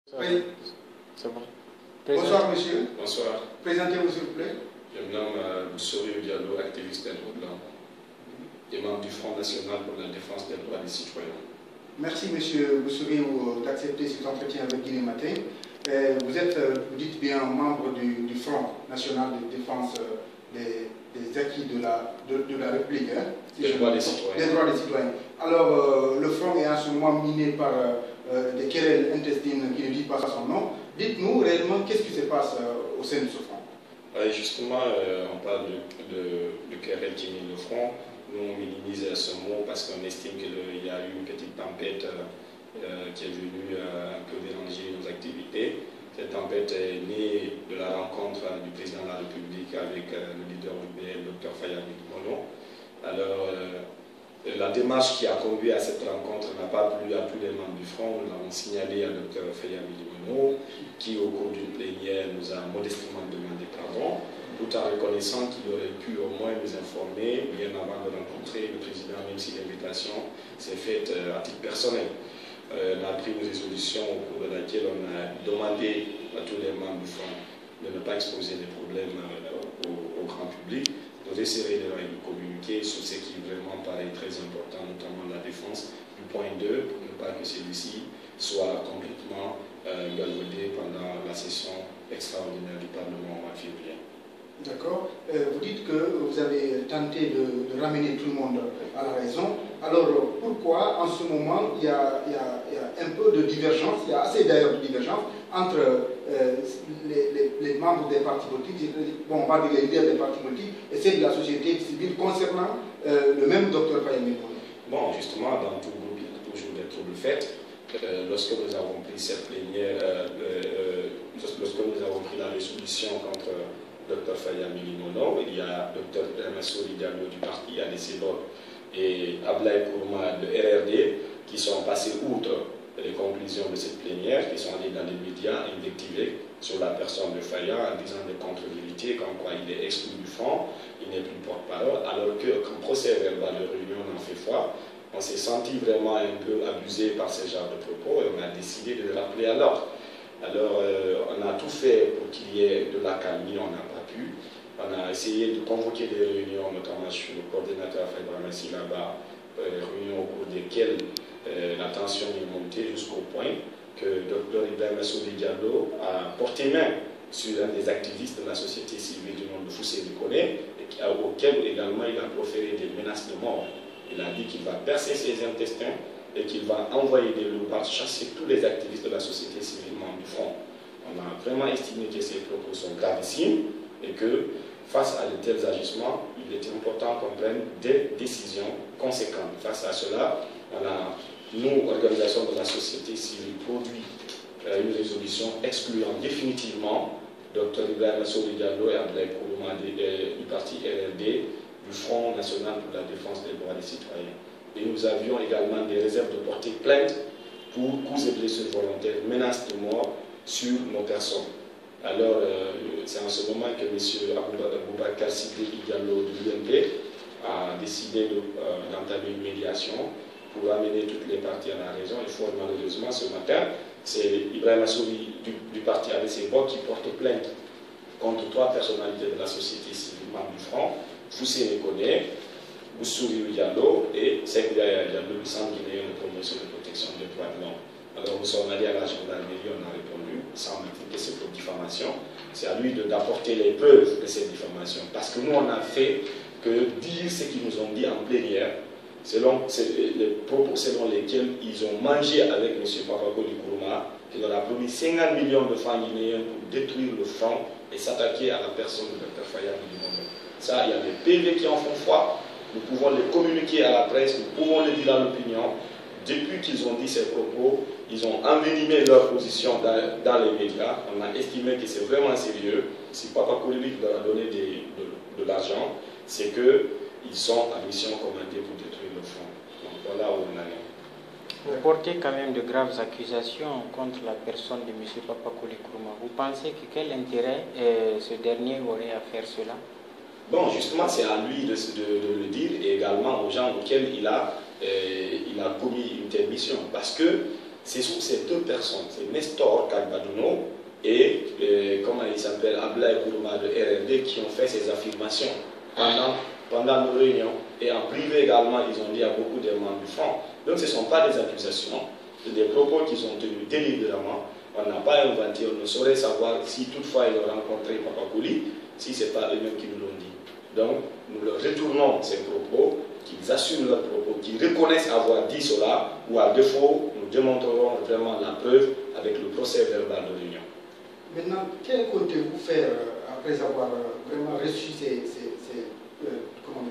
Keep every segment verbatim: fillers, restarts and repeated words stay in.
Oui. C'est bon. Bonsoir monsieur. Bonsoir. Présentez-vous s'il vous plaît. Je me nomme euh, Boussouri Diallo, activiste des droits de l'homme et membre du Front National pour la défense des droits des citoyens. Merci monsieur Boussouri d'accepter cet entretien avec Guinée Matin. Euh, vous êtes, euh, vous dites bien, membre du, du Front National de défense euh, des, des acquis de la, de, de la République. Hein, si des, droits des, citoyens. des droits des citoyens. Alors, euh, le Front est en ce moment miné par euh, des querelles intestines qui ne disent pas son nom. Dites-nous réellement qu'est-ce qui se passe euh, au sein de ce Front. Oui, justement, euh, on parle de, de, de querelles qui minent le Front. Nous, on minimise ce mot parce qu'on estime qu'il y a eu une petite tempête euh, qui est venue euh, un peu déranger nos activités. Cette tempête est née de la rencontre euh, du président de la République avec euh, le leader U B L, docteur Faya Milimono. Alors, euh, la démarche qui a conduit à cette rencontre n'a pas plu à tous les membres du Front. Nous l'avons signalé à docteur Faya Milimono, qui au cours d'une plénière nous a modestement demandé pardon, tout en reconnaissant qu'il aurait pu au moins nous informer bien avant de rencontrer le président, même si l'invitation s'est faite à titre personnel. Euh, on a pris une résolution au cours de laquelle on a demandé à tous les membres du Front de ne pas exposer des problèmes euh, au, au grand public, de resserrer les règles de communiquer sur ce qui vraiment paraît très important, notamment la défense du point deux, pour ne pas que celui-ci soit complètement euh, galvaudé pendant la session extraordinaire du Parlement en février. D'accord. Euh, vous dites que vous avez tenté de, de ramener tout le monde à la raison. Alors, pourquoi en ce moment, il y a, il y a, il y a un peu de divergence, il y a assez d'ailleurs de divergence entre euh, les, les, les membres des partis politiques, bon, on va dire les leaders des partis politiques, et ceux de la société civile concernant euh, le même docteur Faya Milimono? Bon, justement, dans tout groupe, il y a toujours des troubles faits. Euh, lorsque nous avons pris cette plénière, euh, euh, lorsque nous avons pris la résolution contre docteur Faya Milimono, il y a docteur Massouri Diallo du parti A D C Bol et Ablaye Kourma de R R D qui sont passés outre les conclusions de cette plénière, qui sont allés dans les médias invectiver sur la personne de Faya en disant des contre-vérités, comme quoi il est exclu du Front, il n'est plus porte-parole, alors que quand procès verbal de réunion en fait foi, on s'est senti vraiment un peu abusé par ce genre de propos et on a décidé de le rappeler à l'ordre. Alors, euh, on a tout fait pour qu'il y ait de l'accalmie, on n'a pas pu. On a essayé de convoquer des réunions, notamment sur le coordinateur Fedra Messi là-bas, euh, réunions au cours desquelles euh, la tension est montée jusqu'au point que le docteur Ibrahim Massouri Diallo a porté main sur un des activistes de la société civile du nom de Foussé Dikoné, auquel également il a proféré des menaces de mort. Il a dit qu'il va percer ses intestins et qu'il va envoyer des loupards chasser tous les activistes de la société civile membre du Front. On a vraiment estimé que ces propos sont gravissimes et que face à de tels agissements, il est important qu'on prenne des décisions conséquentes. Face à cela, on a, nous, organisations de la société civile, produit euh, une résolution excluant définitivement docteur Ibrahim Massouri Diallo et Ablaye Kourma du parti R R D du Front National pour la défense des droits des citoyens. Et nous avions également des réserves de porter plainte pour coups et blessures volontaires, menaces de mort sur nos personnes. Alors, euh, c'est en ce moment que M. Aboubacar Sidiki Diallo de l'U M P a décidé d'entamer de, euh, une médiation pour amener toutes les parties à la raison. Et fort malheureusement, ce matin, c'est Ibrahim Massouri du, du parti A D C Bol qui porte plainte contre trois personnalités de la société civile membre du Front, Foussé Dikoné, Boussouri Diallo et Sekdia Diallo du Centre guinéen de promotion de protection des droits de l'homme. Alors nous sommes allés à la gendarmerie, on a répondu, sans que c'est pour diffamation. C'est à lui d'apporter les preuves de cette diffamation. Parce que nous, on a fait que dire ce qu'ils nous ont dit en plénière, selon les propos selon lesquels ils ont mangé avec M. Papako Kourma, qui leur a promis cinquante millions de francs guinéens pour détruire le Front et s'attaquer à la personne de docteur Faya Milimono. Ça, il y a des P V qui en font foi. Nous pouvons les communiquer à la presse, nous pouvons les dire à l'opinion. Depuis qu'ils ont dit ces propos, ils ont envenimé leur position dans, dans les médias. On a estimé que c'est vraiment sérieux. Si Papa Koulibaly leur a donné des, de, de l'argent, c'est qu'ils sont en mission commandée pour détruire le Front. Donc voilà où on en est. Vous portez quand même de graves accusations contre la personne de M. Papa Kourma. Vous pensez que quel intérêt euh, ce dernier aurait à faire cela? Bon, justement, c'est à lui de, de, de le dire et également aux gens auxquels il a, euh, il a commis une telle mission. Parce que Ce sont ces deux personnes, c'est Nestor Kalbaduno et, et comment il s'appelle, Ablaye Kourouma de R R D qui ont fait ces affirmations pendant, pendant nos réunions. Et en privé également, ils ont dit à beaucoup de membres du Front. Donc ce ne sont pas des accusations, c'est des propos qu'ils ont tenus délibérément. On n'a pas inventé, on ne saurait savoir si toutefois ils ont rencontré Papa Kouli, si ce n'est pas eux-mêmes qui nous l'ont dit. Donc nous leur retournons ces propos, qu'ils assument leurs propos, qu'ils reconnaissent avoir dit cela, ou à défaut, nous démontrerons vraiment la preuve avec le procès verbal de l'Union. Maintenant, quel comptez-vous faire euh, après avoir euh, vraiment reçu ces, ces, ces, euh, comment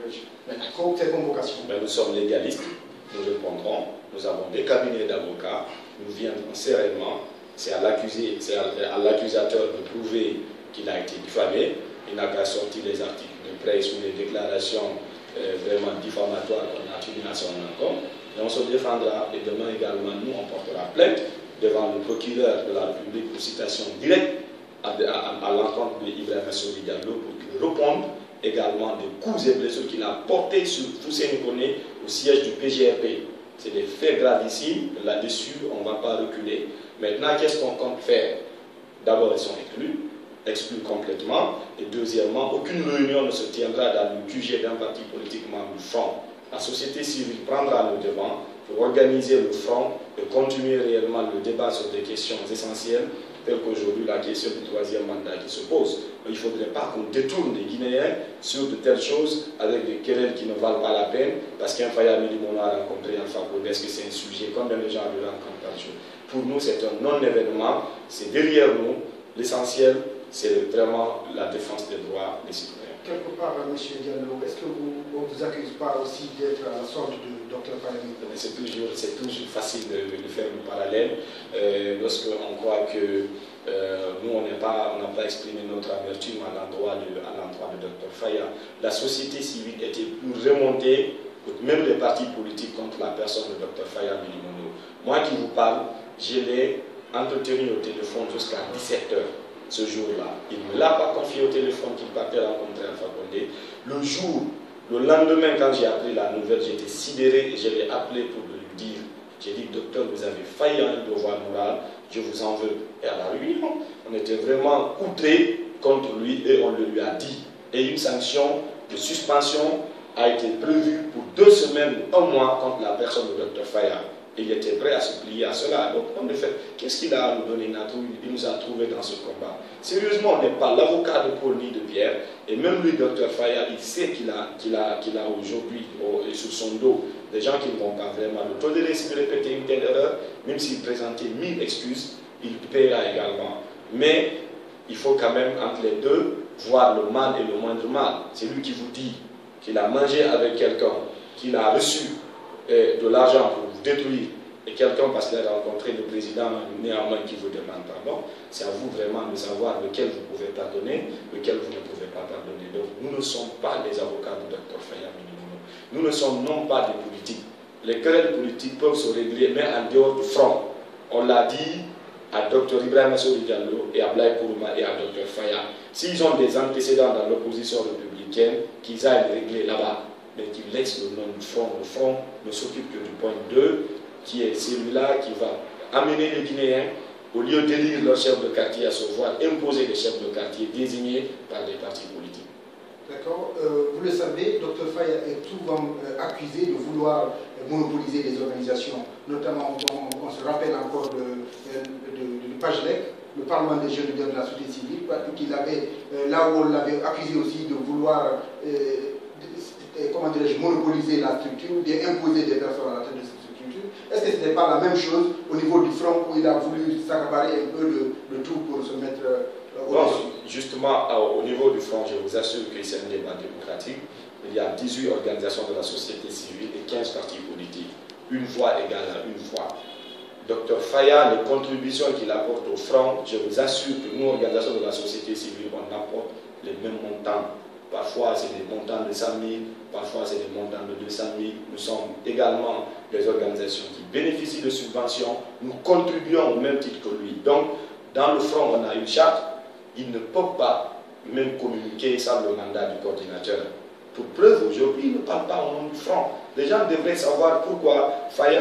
ces convocations? Ben, nous sommes légalistes, nous répondrons, nous avons des cabinets d'avocats, nous viendrons sereinement. C'est à l'accusé, c'est à l'accusateur de prouver qu'il a été diffamé. Il n'a qu'à sortir les articles de presse ou les déclarations euh, vraiment diffamatoires qu'on a attribuées à son encontre. Et on se défendra. Et demain également, nous, on portera plainte devant le procureur de la République pour citation directe à, à, à l'encontre d'Ibrahima Sory Diallo pour qu'il réponde également des coups et blessures qu'il a portés sur Fousseyni Koné au siège du P G R P. C'est des faits gravissimes. Là-dessus, on ne va pas reculer. Maintenant, qu'est-ce qu'on compte faire? D'abord, ils sont exclus, exclus complètement. Et deuxièmement, aucune réunion ne se tiendra dans le Q G d'un parti politiquement du Front. La société civile prendra le devant pour organiser le Front et continuer réellement le débat sur des questions essentielles, telles qu'aujourd'hui la question du troisième mandat qui se pose. Il ne faudrait pas qu'on détourne les Guinéens sur de telles choses avec des querelles qui ne valent pas la peine, parce qu'un Faya Milimono a rencontré Alpha Condé, est-ce que c'est un sujet? Combien de gens le rencontrent par jour? Pour nous, c'est un non-événement, c'est derrière nous. L'essentiel, c'est vraiment la défense des droits des citoyens. Quelque part, M. Diallo, est-ce que vous ne vous accuse pas aussi d'être à la sorte de docteur Faya Milimono? C'est toujours, toujours facile de, de faire le parallèle. Euh, Lorsqu'on croit que euh, nous, on n'a pas, pas exprimé notre amertume à l'endroit de, de docteur Faya. La société civile était plus remontée, même les partis politiques, contre la personne de docteur Faya Milimono. Moi qui vous parle, je l'ai entretenu au téléphone jusqu'à dix-sept heures ce jour-là. Il ne me l'a pas confié au téléphone qu'il partait rencontrer Alpha Condé. Le jour, le lendemain, quand j'ai appris la nouvelle, j'étais sidéré et je l'ai appelé pour lui dire, j'ai dit, docteur, vous avez failli à un devoir moral, je vous en veux. Et à la réunion, on était vraiment outrés contre lui et on le lui a dit. Et une sanction de suspension a été prévue pour deux semaines, un mois, contre la personne de docteur Faya. Il était prêt à se plier à cela. Donc, en effet, qu'est-ce qu'il a à nous donner? Il nous a trouvé dans ce combat. Sérieusement, on n'est pas l'avocat de Paul ni de Pierre. Et même lui, docteur Faya, il sait qu'il a, qu'il a, qu'il a aujourd'hui sur son dos des gens qui ne vont pas vraiment le tolérer s'il répétait une telle erreur. Même s'il présentait mille excuses, il paiera également. Mais il faut quand même, entre les deux, voir le mal et le moindre mal. C'est lui qui vous dit qu'il a mangé avec quelqu'un, qu'il a reçu eh, de l'argent pour vous détruire, et quelqu'un parce qu'il a rencontré le président néanmoins qui vous demande pardon. C'est à vous vraiment de savoir lequel vous pouvez pardonner, lequel vous ne pouvez pas pardonner. Donc nous ne sommes pas des avocats du docteur Faya Milimono. Nous ne sommes non pas des politiques. Les querelles politiques peuvent se régler, mais en dehors du front. On l'a dit à docteur Ibrahima Sory Diallo et à Ablaye Kourouma et à docteur Faya. S'ils ont des antécédents dans l'opposition républicaine, qu'ils aillent régler là-bas, mais qu'ils laissent le nom du front. Le front ne s'occupe que du point deux, qui est celui-là qui va amener les Guinéens, au lieu d'élire leur chef de quartier, à se voir imposer les chefs de quartier désignés par les partis politiques. D'accord. Euh, vous le savez, docteur Faya est souvent euh, accusé de vouloir euh, monopoliser les organisations. Notamment, on, on se rappelle encore de, de, de, de, de Pajlec, le Parlement des jeunes leaders de la société civile, qu'il avait, euh, là où on l'avait accusé aussi de vouloir euh, de, comment dirais-je, monopoliser la structure, d'imposer des personnes à la tête de cette structure. Est-ce que ce n'était pas la même chose au niveau du front où il a voulu s'accaparer un peu de, de tout pour se mettre euh, au-dessus? Justement, au niveau du front, je vous assure que c'est un débat démocratique. Il y a dix-huit organisations de la société civile et quinze partis politiques. Une voix égale à une voix. docteur Faya, les contributions qu'il apporte au front, je vous assure que nous, organisations de la société civile, on apporte les mêmes montants. Parfois, c'est des montants de cent mille, parfois, c'est des montants de deux cent mille. Nous sommes également des organisations qui bénéficient de subventions. Nous contribuons au même titre que lui. Donc, dans le front, on a une charte. Il ne peut pas même communiquer sans le mandat du coordinateur. Pour preuve, aujourd'hui, il ne parle pas au nom du front. Les gens devraient savoir pourquoi Faya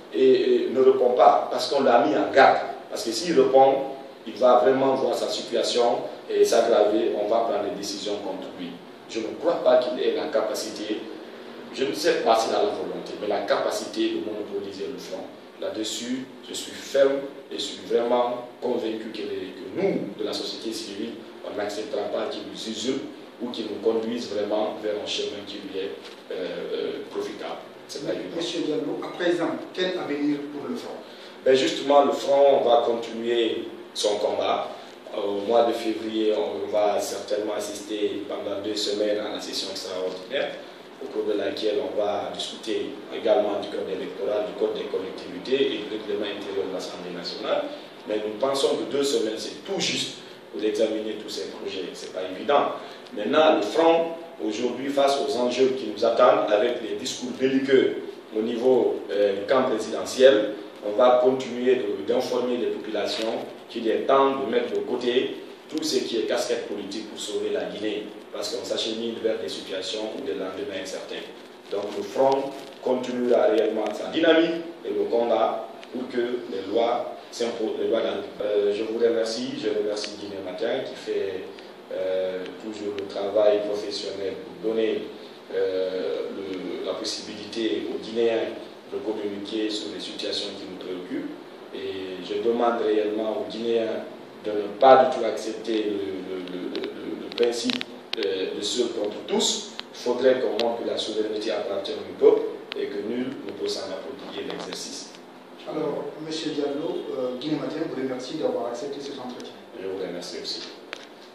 et, et ne répond pas parce qu'on l'a mis en garde. Parce que s'il répond, il va vraiment voir sa situation et s'aggraver, on va prendre des décisions contre lui. Je ne crois pas qu'il ait la capacité, je ne sais pas s'il a la volonté, mais la capacité de monopoliser le front. Là-dessus, je suis ferme et je suis vraiment convaincu que, les, que nous, de la société civile, on n'acceptera pas qu'il nous usurpe ou qu'il nous conduise vraiment vers un chemin qui lui est euh, euh, profitable. C'est pas évident. Monsieur Diallo, à présent, quel avenir pour le front? Ben justement, le front va continuer son combat. Au mois de février, on va certainement assister pendant deux semaines à la session extraordinaire, au cours de laquelle on va discuter également du code électoral, du code des collectivités et du règlement intérieur de l'Assemblée nationale. Mais nous pensons que deux semaines, c'est tout juste pour examiner tous ces projets. Ce n'est pas évident. Maintenant, le front, aujourd'hui, face aux enjeux qui nous attendent, avec les discours belliqueux au niveau euh, du camp présidentiel, on va continuer d'informer les populations qu'il est temps de mettre de côté tout ce qui est casquette politique pour sauver la Guinée, parce qu'on s'achemine vers des situations ou des lendemains incertains. Donc le front continuera réellement sa dynamique et le combat pour que les lois s'imposent. Euh, je vous remercie, je remercie Guinée Matin qui fait euh, toujours le travail professionnel pour donner euh, le, la possibilité aux Guinéens de communiquer sur les situations qui nous préoccupent. Et je demande réellement aux Guinéens de ne pas du tout accepter le, le, le, le, le principe de, de seul contre tous. Il faudrait qu'on montre que la souveraineté appartient au peuple et que nul ne peut s'en approprier l'exercice. Alors, M. Diallo, euh, Guinée Matin vous remercie d'avoir accepté cet entretien. Je vous remercie aussi.